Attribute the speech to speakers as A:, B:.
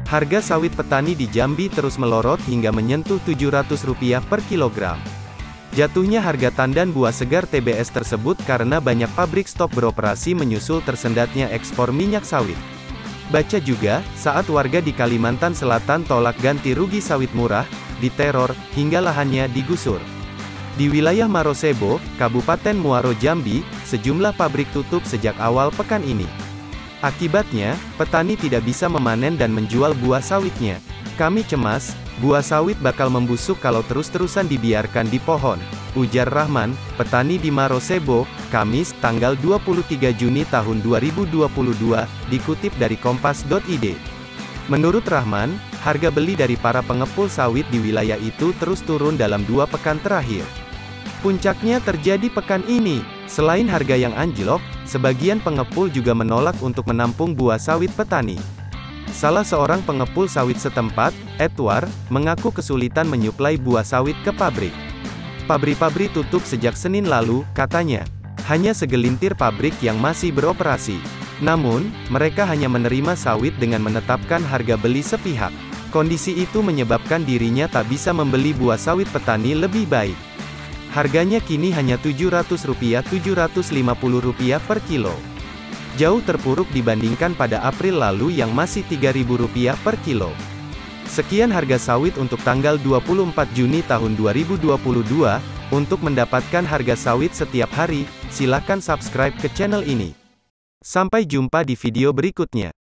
A: Harga sawit petani di Jambi terus melorot hingga menyentuh Rp700 per kilogram. Jatuhnya harga tandan buah segar TBS tersebut karena banyak pabrik stop beroperasi menyusul tersendatnya ekspor minyak sawit. Baca juga, saat warga di Kalimantan Selatan tolak ganti rugi sawit murah, diteror, hingga lahannya digusur. Di wilayah Marosebo, Kabupaten Muaro Jambi, sejumlah pabrik tutup sejak awal pekan ini. Akibatnya, petani tidak bisa memanen dan menjual buah sawitnya. Kami cemas, buah sawit bakal membusuk kalau terus-terusan dibiarkan di pohon, ujar Rahman, petani di Marosebo, Kamis, tanggal 23 Juni tahun 2022, dikutip dari Kompas.id. Menurut Rahman, harga beli dari para pengepul sawit di wilayah itu terus turun dalam 2 pekan terakhir. Puncaknya terjadi pekan ini. Selain harga yang anjlok, sebagian pengepul juga menolak untuk menampung buah sawit petani. Salah seorang pengepul sawit setempat, Edward, mengaku kesulitan menyuplai buah sawit ke pabrik. Pabrik-pabrik tutup sejak Senin lalu, katanya. Hanya segelintir pabrik yang masih beroperasi. Namun, mereka hanya menerima sawit dengan menetapkan harga beli sepihak. Kondisi itu menyebabkan dirinya tak bisa membeli buah sawit petani lebih baik. Harganya kini hanya Rp700-Rp750 per kilo. Jauh terpuruk dibandingkan pada April lalu yang masih Rp3.000 per kilo. Sekian harga sawit untuk tanggal 24 Juni tahun 2022. Untuk mendapatkan harga sawit setiap hari, silakan subscribe ke channel ini. Sampai jumpa di video berikutnya.